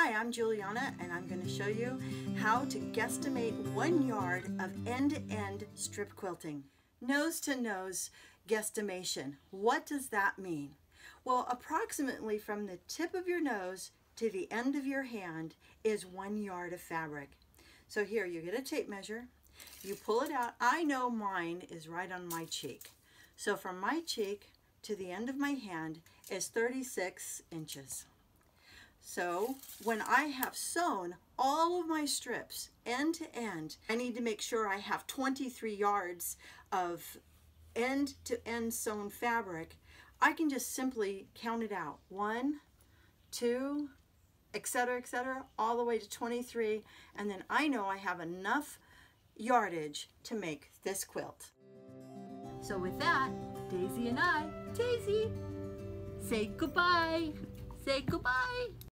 Hi, I'm Juliana, and I'm going to show you how to guesstimate 1 yard of end-to-end strip quilting. Nose-to-nose guesstimation. What does that mean? Well, approximately from the tip of your nose to the end of your hand is 1 yard of fabric. So here, you get a tape measure, you pull it out. I know mine is right on my cheek. So from my cheek to the end of my hand is 36 inches. So when I have sewn all of my strips end to end, I need to make sure I have 23 yards of end to end sewn fabric. I can just simply count it out. 1, 2, etc., all the way to 23, and then I know I have enough yardage to make this quilt. So with that, Daisy and I, Daisy, say goodbye. Say goodbye.